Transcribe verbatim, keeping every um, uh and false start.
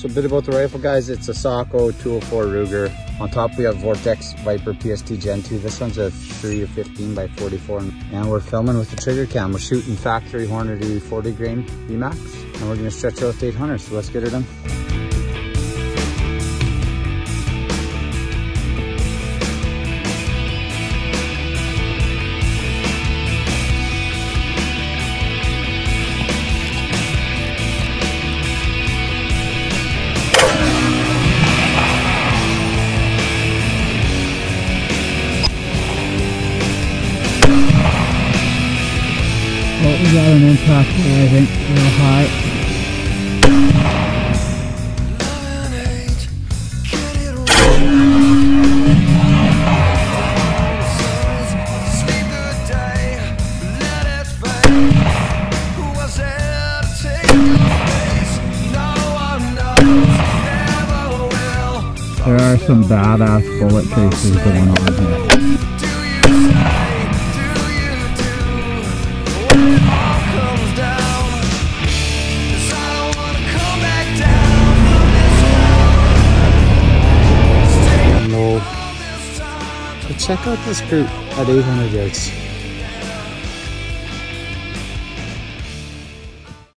So a bit about the rifle, guys. It's a Sako two oh four Ruger. On top we have Vortex Viper P S T Gen two. This one's a three or fifteen by forty-four. And we're filming with the trigger cam. We're shooting factory Hornady forty grain V MAX. And we're gonna stretch out the eight hundred, so let's get her done. Well, we got an impact there, I think, a little high. There are some badass bullet traces going on here. Check out this group at eight hundred yards.